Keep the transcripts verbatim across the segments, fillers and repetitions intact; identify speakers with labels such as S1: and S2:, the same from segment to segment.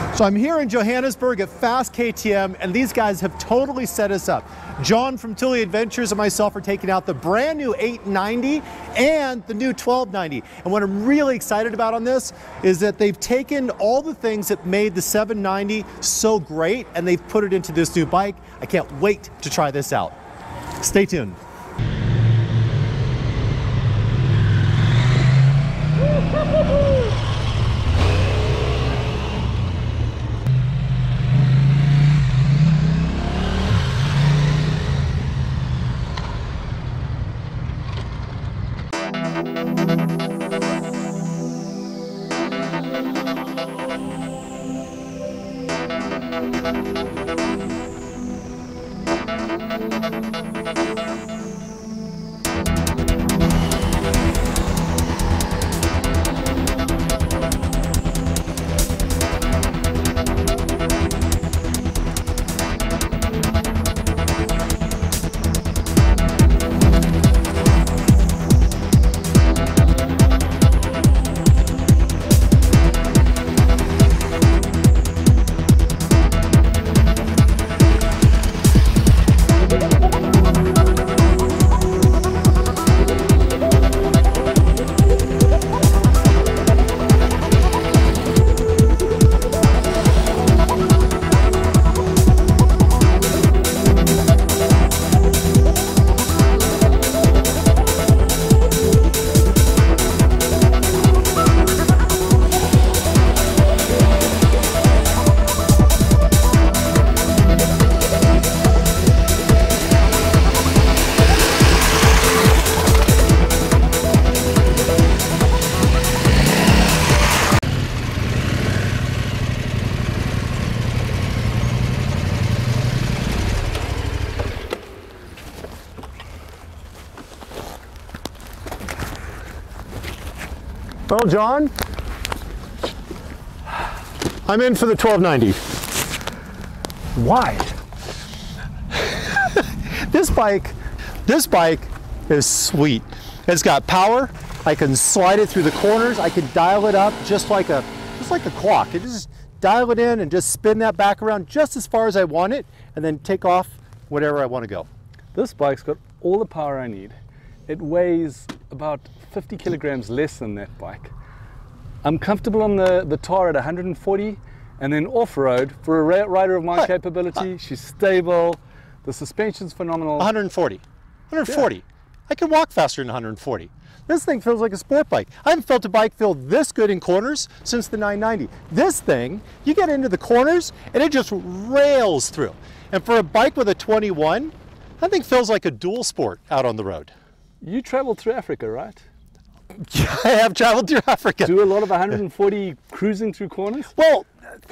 S1: So I'm here in Johannesburg at Fast K T M, and these guys have totally set us up. John from Thule Adventures and myself are taking out the brand new eight ninety and the new twelve ninety. And what I'm really excited about on this is that they've taken all the things that made the seven ninety so great and they've put it into this new bike. I can't wait to try this out. Stay tuned. Well, John, I'm in for the twelve ninety. Why? This bike, this bike is sweet. It's got power. I can slide it through the corners. I can dial it up just like a, just like a clock. I just dial it in and just spin that back around just as far as I want it, and then take off whatever I want to go.
S2: This bike's got all the power I need. It weighs about fifty kilograms less than that bike. I'm comfortable on the, the tar at one hundred forty, and then off-road, for a rider of my
S1: What?
S2: capability, she's stable, the suspension's phenomenal.
S1: one hundred forty. one hundred forty. Yeah. I can walk faster than one hundred forty. This thing feels like a sport bike. I haven't felt a bike feel this good in corners since the nine ninety. This thing, you get into the corners and it just rails through. And for a bike with a twenty-one, that thing feels like a dual sport out on the road.
S2: You traveled through Africa, right?
S1: Yeah, I have traveled through Africa.
S2: Do a lot of one hundred forty cruising through corners?
S1: Well,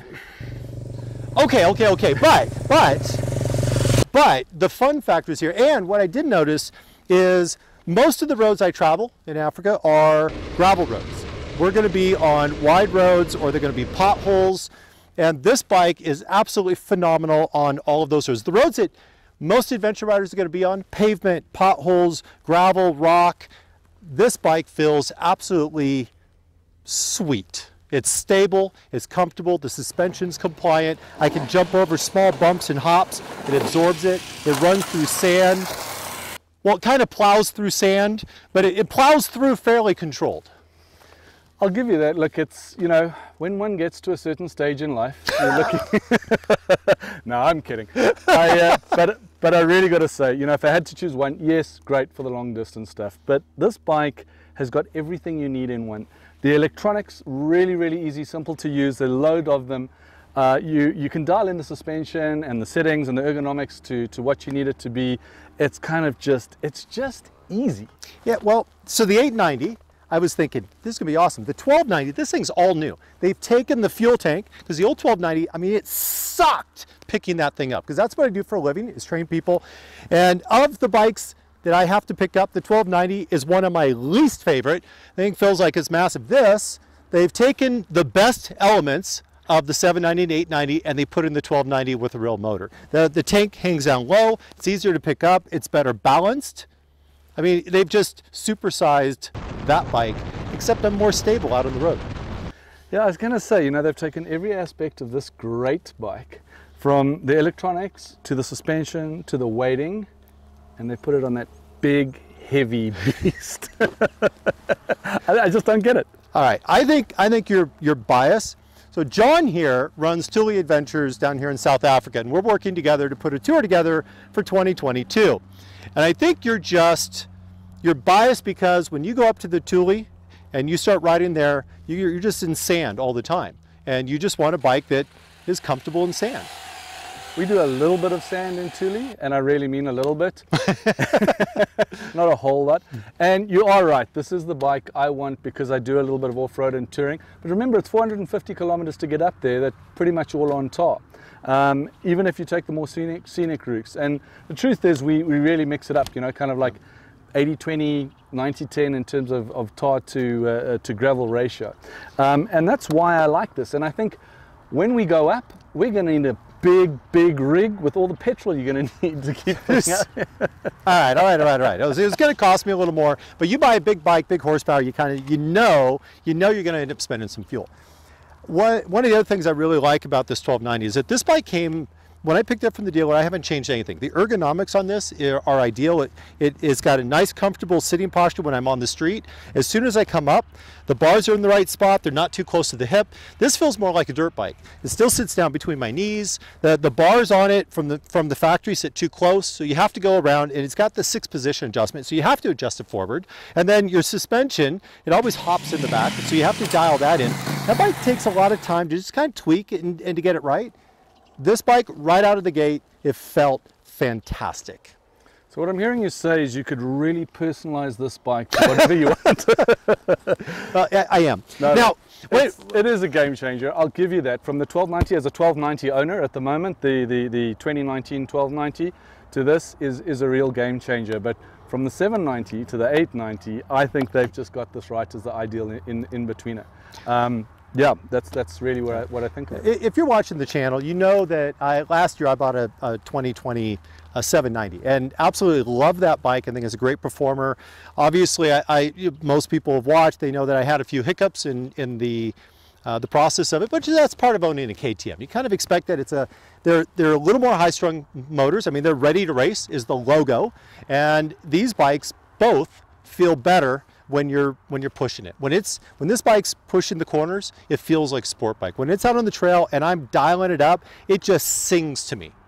S1: okay, okay, okay, but, but, but the fun factors here, and what I did notice is most of the roads I travel in Africa are gravel roads. We're going to be on wide roads, or they're going to be potholes, and this bike is absolutely phenomenal on all of those roads. The roads that most adventure riders are going to be on, pavement, potholes, gravel, rock. This bike feels absolutely sweet. It's stable, it's comfortable, the suspension's compliant. I can jump over small bumps and hops. It absorbs it. It runs through sand. Well, it kind of plows through sand, but it, it plows through fairly controlled.
S2: I'll give you that. Look, it's, you know, when one gets to a certain stage in life, you're looking... No, I'm kidding. I, uh, but, but I really got to say, you know, if I had to choose one, yes, great for the long distance stuff. But this bike has got everything you need in one. The electronics, really, really easy, simple to use. There's a load of them. Uh, you, you can dial in the suspension and the settings and the ergonomics to, to what you need it to be. It's kind of just, it's just easy.
S1: Yeah, well, so the eight ninety, I was thinking, this is gonna be awesome. The twelve ninety, this thing's all new. They've taken the fuel tank, because the old twelve ninety, I mean, it sucked picking that thing up, because that's what I do for a living, is train people. And of the bikes that I have to pick up, the twelve ninety is one of my least favorite. The thing feels like it's massive. This, they've taken the best elements of the seven ninety and eight ninety, and they put in the twelve ninety with a real motor. The, the tank hangs down low, it's easier to pick up, it's better balanced. I mean, they've just supersized that bike, except I'm more stable out on the road.
S2: Yeah, I was going to say, you know, they've taken every aspect of this great bike, from the electronics to the suspension to the weighting, and they put it on that big, heavy beast. I, I just don't get it.
S1: All right, I think I think you're you're biased. So John here runs Thule Adventures down here in South Africa, and we're working together to put a tour together for twenty twenty-two. And I think you're just you're biased because when you go up to the Thule and you start riding there, you're, you're just in sand all the time, and you just want a bike that is comfortable in sand.
S2: We do a little bit of sand in Thule, and I really mean a little bit, not a whole lot. And you are right, this is the bike I want because I do a little bit of off-road and touring. But remember, it's four hundred fifty kilometers to get up there, that's pretty much all on tar. Um, even if you take the more scenic, scenic routes. And the truth is, we, we really mix it up, you know, kind of like eighty twenty, ninety ten in terms of, of tar to, uh, to gravel ratio. Um, and that's why I like this. And I think when we go up, we're going to need a big, big rig with all the petrol you're going to need to keep this up.
S1: all right, all right, all right, all right. It was, it was going to cost me a little more, but you buy a big bike, big horsepower, you kind of, you know, you know you're going to end up spending some fuel. One, one of the other things I really like about this twelve ninety is that this bike came, when I picked it up from the dealer, I haven't changed anything. The ergonomics on this are ideal. It, it, it's got a nice, comfortable sitting posture when I'm on the street. As soon as I come up, the bars are in the right spot. They're not too close to the hip. This feels more like a dirt bike. It still sits down between my knees. The, the bars on it from the, from the factory sit too close, so you have to go around, and it's got the six position adjustment, so you have to adjust it forward. And then your suspension, it always hops in the back, so you have to dial that in. That bike takes a lot of time to just kind of tweak it and, and to get it right. This bike, right out of the gate, it felt fantastic.
S2: So what I'm hearing you say is you could really personalize this bike to whatever you want.
S1: uh, I, I am.
S2: No,
S1: now, wait,
S2: it is a game changer. I'll give you that. From the twelve ninety, as a twelve ninety owner at the moment, the, the, the twenty nineteen twelve ninety to this is, is a real game changer. But from the seven ninety to the eight ninety, I think they've just got this right as the ideal in, in, in between it. Um, Yeah, that's that's really what I, what I think of.
S1: If you're watching the channel, you know that I last year I bought a, a twenty twenty a seven ninety and absolutely love that bike. I think it's a great performer. Obviously, I, I most people have watched. They know that I had a few hiccups in in the uh, the process of it, but that's part of owning a K T M. You kind of expect that. It's a they're they're a little more high-strung motors. I mean, they're ready to race is the logo, and these bikes both feel better when you're when you're pushing it. When it's when this bike's pushing the corners, it feels like a sport bike. When it's out on the trail and I'm dialing it up, it just sings to me.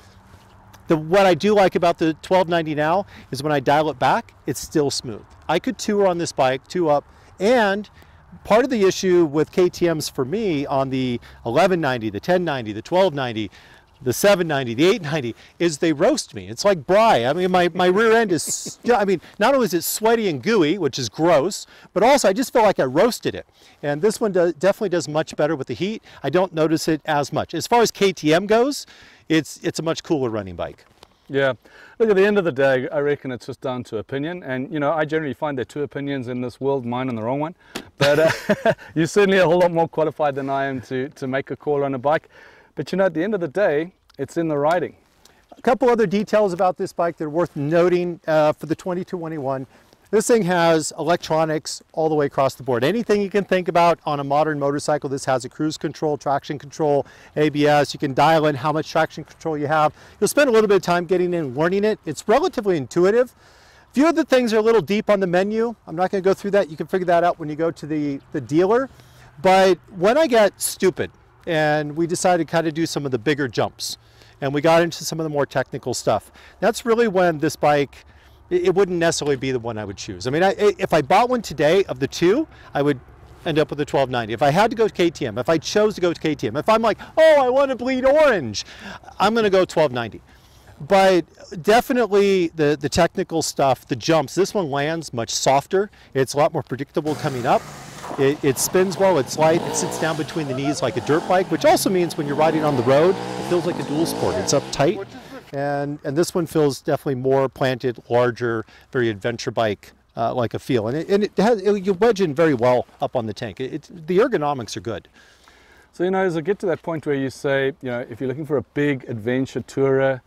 S1: The what I do like about the twelve ninety now is when I dial it back, it's still smooth. I could tour on this bike, two up, and part of the issue with K T Ms for me on the eleven ninety, the ten ninety, the twelve ninety, the seven ninety, the eight ninety, is they roast me. It's like bry. I mean, my, my rear end is, I mean, not only is it sweaty and gooey, which is gross, but also I just feel like I roasted it. And this one does, definitely does much better with the heat. I don't notice it as much. As far as K T M goes, it's, it's a much cooler running bike.
S2: Yeah, look, at the end of the day, I reckon it's just down to opinion. And, you know, I generally find there are two opinions in this world, mine and the wrong one. But uh, you're certainly a whole lot more qualified than I am to, to make a call on a bike. But, you know, at the end of the day, it's in the riding.
S1: A couple other details about this bike that are worth noting uh, for the twenty-two twenty-one. This thing has electronics all the way across the board. Anything you can think about on a modern motorcycle, this has a cruise control, traction control, A B S. You can dial in how much traction control you have. You'll spend a little bit of time getting in, learning it. It's relatively intuitive. A few of the things are a little deep on the menu. I'm not going to go through that. You can figure that out when you go to the, the dealer. But when I got stupid and we decided to kind of do some of the bigger jumps and we got into some of the more technical stuff, that's really when this bike, it wouldn't necessarily be the one I would choose. I mean, I, if I bought one today of the two, I would end up with a twelve ninety. If I had to go to K T M, if I chose to go to K T M, if I'm like, oh, I want to bleed orange, I'm going to go twelve ninety. But definitely the, the technical stuff, the jumps, this one lands much softer. It's a lot more predictable coming up. It, it spins well, it's light, it sits down between the knees like a dirt bike, which also means when you're riding on the road, it feels like a dual sport. It's uptight. And, and this one feels definitely more planted, larger, very adventure bike uh, like a feel. And, it, and it has, it, you wedge in very well up on the tank. It, it, the ergonomics are good.
S2: So, you know, as I get to that point where you say, you know, if you're looking for a big adventure tourer,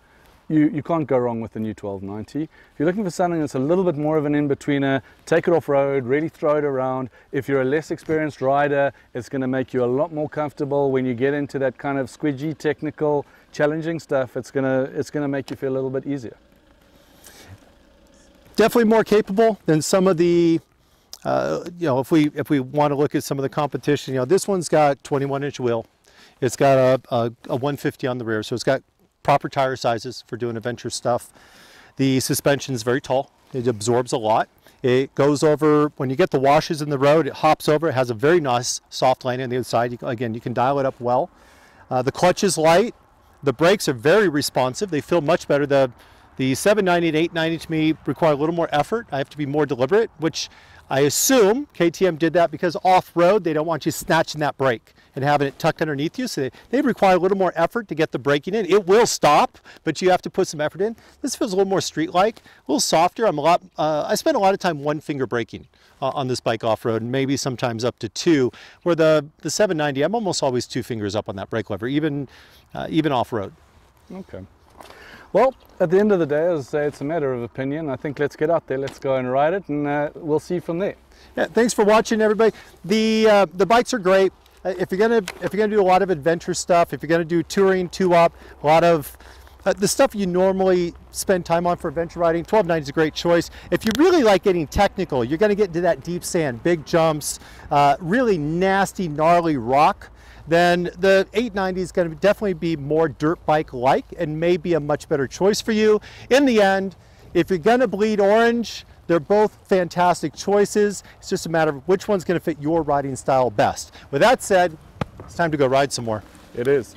S2: you, you can't go wrong with the new twelve ninety. If you're looking for something that's a little bit more of an in-betweener, take it off-road, really throw it around. If you're a less experienced rider, it's going to make you a lot more comfortable. When you get into that kind of squidgy, technical, challenging stuff, it's going to, it's going to make you feel a little bit easier.
S1: Definitely more capable than some of the, uh, you know, if we, if we want to look at some of the competition, you know, this one's got twenty-one inch wheel. It's got a, a, a one fifty on the rear, so it's got proper tire sizes for doing adventure stuff. The suspension is very tall. It absorbs a lot. It goes over, when you get the washes in the road, it hops over. It has a very nice soft landing on the inside. You, again, you can dial it up well. Uh, the clutch is light. The brakes are very responsive. They feel much better. The, the seven ninety and eight ninety to me require a little more effort. I have to be more deliberate, which I assume K T M did that because off-road, they don't want you snatching that brake and having it tucked underneath you. So they, they require a little more effort to get the braking in. It will stop, but you have to put some effort in. This feels a little more street-like, a little softer. I'm a lot, uh, I spend a lot of time one-finger braking uh, on this bike off-road, and maybe sometimes up to two, where the, the seven ninety, I'm almost always two fingers up on that brake lever, even, uh, even off-road.
S2: Okay. Well, at the end of the day, as I say, it's a matter of opinion. I think let's get out there, let's go and ride it, and uh, we'll see from there.
S1: Yeah, thanks for watching, everybody. The uh, the bikes are great. Uh, if you're gonna if you're gonna do a lot of adventure stuff, if you're gonna do touring, two-up, a lot of uh, the stuff you normally spend time on for adventure riding, twelve ninety is a great choice. If you really like getting technical, you're gonna get into that deep sand, big jumps, uh, really nasty, gnarly rock, then the eight ninety is going to definitely be more dirt bike-like and may be a much better choice for you. In the end, if you're going to bleed orange, they're both fantastic choices. It's just a matter of which one's going to fit your riding style best. With that said, it's time to go ride some more.
S2: It is.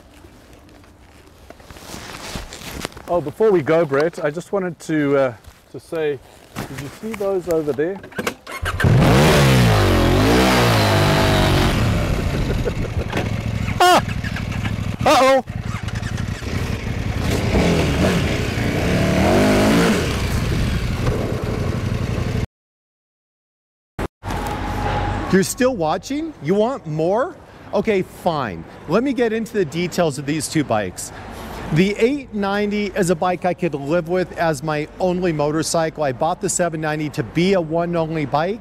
S2: Oh, before we go, Brett, I just wanted to, uh, to say, did you see those over there?
S1: Ah! Uh-oh! You're still watching? You want more? Okay, fine. Let me get into the details of these two bikes. The eight ninety is a bike I could live with as my only motorcycle. I bought the seven ninety to be a one-only bike.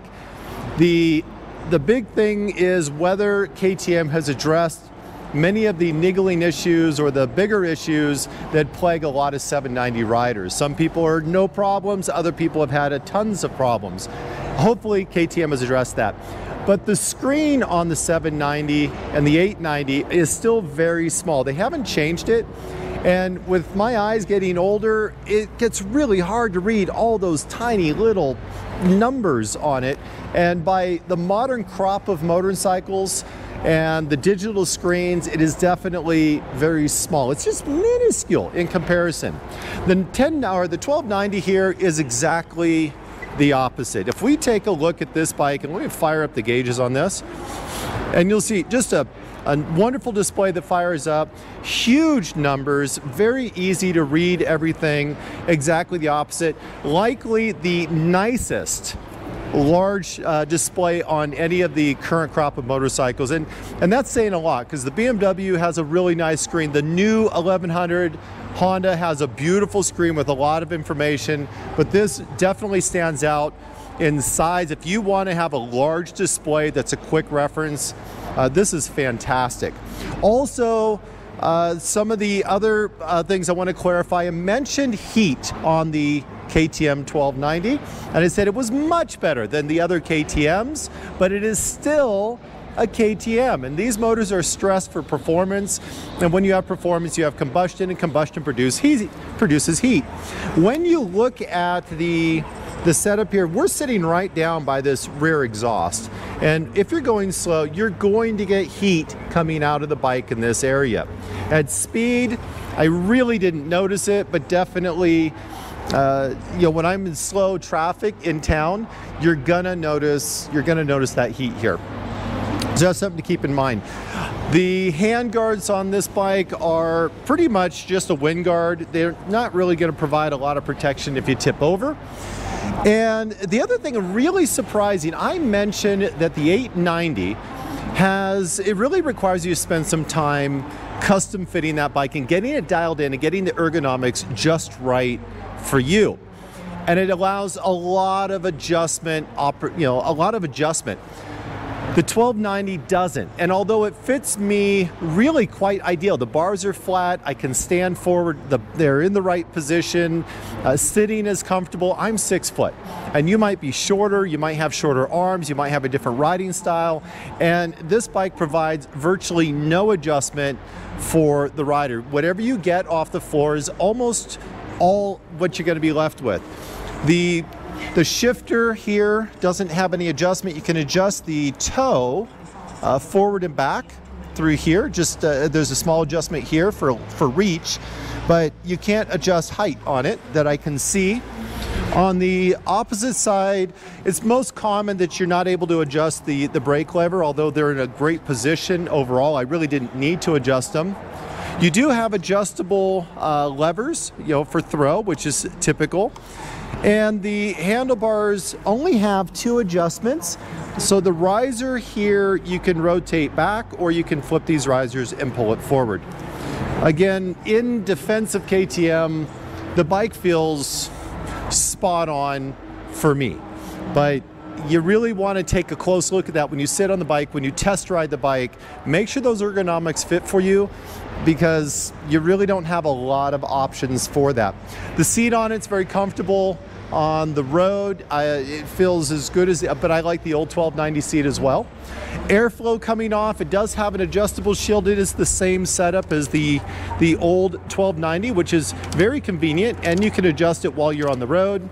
S1: The The big thing is whether K T M has addressed many of the niggling issues or the bigger issues that plague a lot of seven ninety riders. Some people are no problems, other people have had a tons of problems. Hopefully K T M has addressed that. But the screen on the seven ninety and the eight ninety is still very small. They haven't changed it. And with my eyes getting older, it gets really hard to read all those tiny little numbers on it. And by the modern crop of motorcycles and the digital screens, it is definitely very small. It's just minuscule in comparison. The ten or the twelve ninety here is exactly the opposite. If we take a look at this bike, and let me fire up the gauges on this, and you'll see just a A wonderful display that fires up, huge numbers, very easy to read everything, exactly the opposite. Likely the nicest large uh, display on any of the current crop of motorcycles. And, and that's saying a lot because the B M W has a really nice screen. The new eleven hundred Honda has a beautiful screen with a lot of information, but this definitely stands out in size. If you want to have a large display that's a quick reference, Uh, this is fantastic. Also, uh, some of the other uh, things I want to clarify. I mentioned heat on the K T M twelve ninety, and I said it was much better than the other K T Ms, but it is still a K T M, and these motors are stressed for performance, and when you have performance, you have combustion, and combustion produce heat, produces heat. When you look at the The setup here, we're sitting right down by this rear exhaust, and if you're going slow, you're going to get heat coming out of the bike in this area. At speed, I really didn't notice it, but definitely, uh, you know, when I'm in slow traffic in town, you're gonna notice you're gonna notice that heat here. So that's something to keep in mind. The hand guards on this bike are pretty much just a wind guard. They're not really going to provide a lot of protection if you tip over. And the other thing really surprising, I mentioned that the eight ninety has, it really requires you to spend some time custom fitting that bike and getting it dialed in and getting the ergonomics just right for you. And it allows a lot of adjustment, you know, a lot of adjustment. The twelve ninety doesn't, and although it fits me really quite ideal, the bars are flat, I can stand forward, the, they're in the right position, uh, sitting is comfortable. I'm six foot, and you might be shorter, you might have shorter arms, you might have a different riding style, and this bike provides virtually no adjustment for the rider. Whatever you get off the floor is almost all what you're going to be left with. The The shifter here doesn't have any adjustment. You can adjust the toe uh, forward and back through here. Just uh, there's a small adjustment here for, for reach, but you can't adjust height on it that I can see. On the opposite side, it's most common that you're not able to adjust the, the brake lever, although they're in a great position overall. I really didn't need to adjust them. You do have adjustable uh, levers, you know, for throw, which is typical. And the handlebars only have two adjustments. So the riser here, you can rotate back, or you can flip these risers and pull it forward. Again, in defense of K T M, the bike feels spot on for me. But you really want to take a close look at that when you sit on the bike, when you test ride the bike. Make sure those ergonomics fit for you, because you really don't have a lot of options for that. The seat on it's very comfortable on the road. I, it feels as good as, but I like the old twelve ninety seat as well. Airflow coming off, it does have an adjustable shield. It is the same setup as the, the old twelve ninety, which is very convenient, and you can adjust it while you're on the road.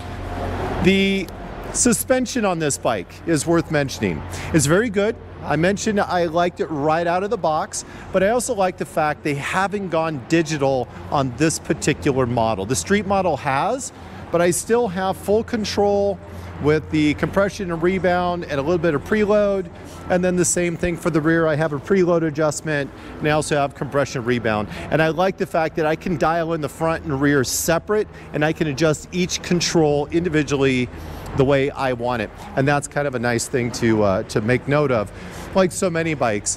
S1: The suspension on this bike is worth mentioning. It's very good. I mentioned I liked it right out of the box, but I also like the fact they haven't gone digital on this particular model. The street model has, but I still have full control with the compression and rebound and a little bit of preload. And then the same thing for the rear. I have a preload adjustment, and I also have compression rebound. And I like the fact that I can dial in the front and rear separate, and I can adjust each control individually the way I want it. And that's kind of a nice thing to, uh, to make note of. Like so many bikes,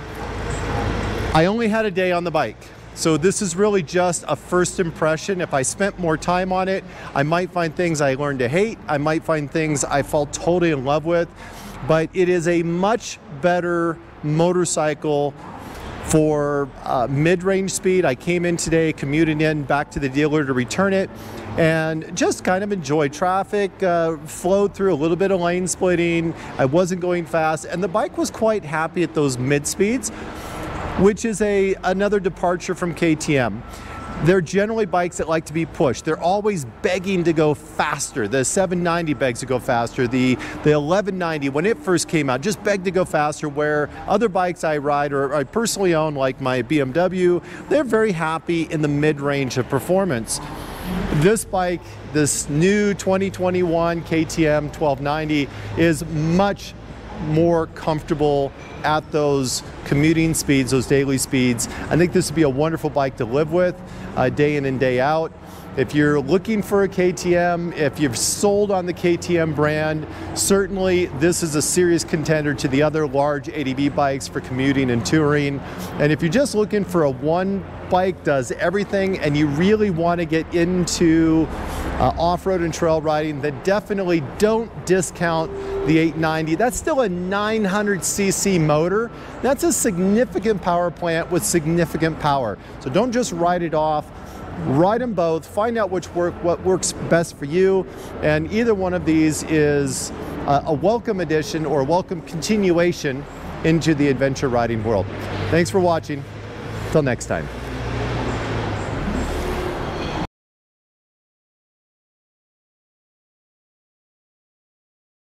S1: I only had a day on the bike. So this is really just a first impression. If I spent more time on it, I might find things I learned to hate. I might find things I fell totally in love with. But it is a much better motorcycle for uh, mid-range speed. I came in today, commuting in back to the dealer to return it, and just kind of enjoyed traffic, uh, flowed through a little bit of lane splitting. I wasn't going fast, and the bike was quite happy at those mid speeds, which is a another departure from K T M. They're generally bikes that like to be pushed. They're always begging to go faster. The seven ninety begs to go faster. The, the eleven ninety, when it first came out, just begged to go faster, where other bikes I ride or I personally own, like my B M W, they're very happy in the mid-range of performance. This bike, this new twenty twenty-one K T M twelve ninety, is much more comfortable at those commuting speeds, those daily speeds. I think this would be a wonderful bike to live with uh, day in and day out. If you're looking for a K T M, if you've sold on the K T M brand, certainly this is a serious contender to the other large A T V bikes for commuting and touring. And if you're just looking for a one bike does everything and you really want to get into uh, off-road and trail riding, then definitely don't discount the eight ninety. That's still a nine hundred c c motor. That's a significant power plant with significant power. So don't just write it off. Ride them both, find out which work, what works best for you, and either one of these is a, a welcome addition or a welcome continuation into the adventure riding world. Thanks for watching. Till next time.